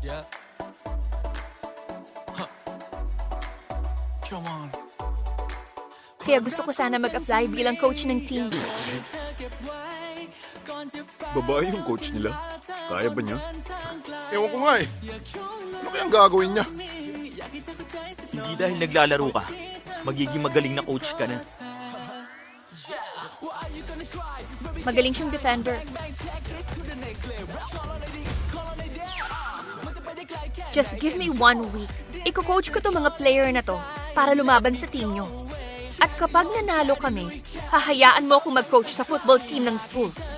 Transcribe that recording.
Kaya gusto ko sana mag-apply bilang coach ng team. Babae yung coach nila. Kaya ba niya? Ewan ko nga eh. Ano kayang gagawin niya? Hindi dahil naglalaro ka, magiging magaling na coach ka na. Magaling siyang defender. Just give me 1 week. Iko-coach ko to mga player na to para lumaban sa team nyo. At kapag nanalo kami, hahayaan mo akong mag-coach sa football team ng school.